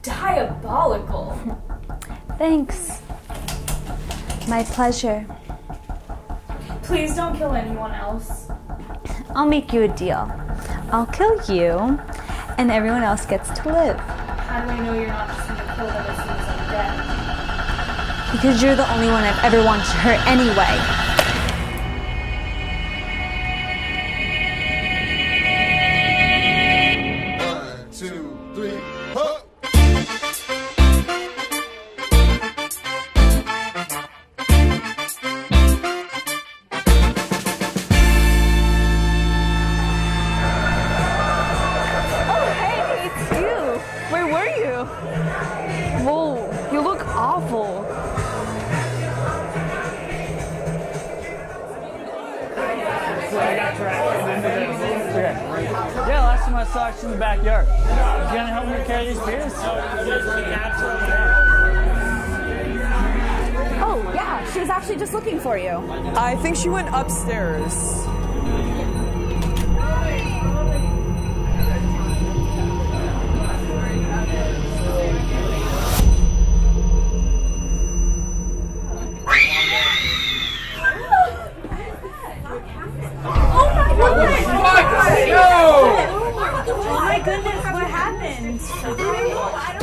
diabolical. Thanks. My pleasure. Please don't kill anyone else. I'll make you a deal. I'll kill you, and everyone else gets to live. How do I know you're not just going to kill them as soon as I'm dead? Because you're the only one I've ever wanted to hurt anyway. Yeah, last time I saw her in the backyard. You gonna help me carry these beers? Oh, yeah, she was actually just looking for you. I think she went upstairs. Oh my goodness, what happened?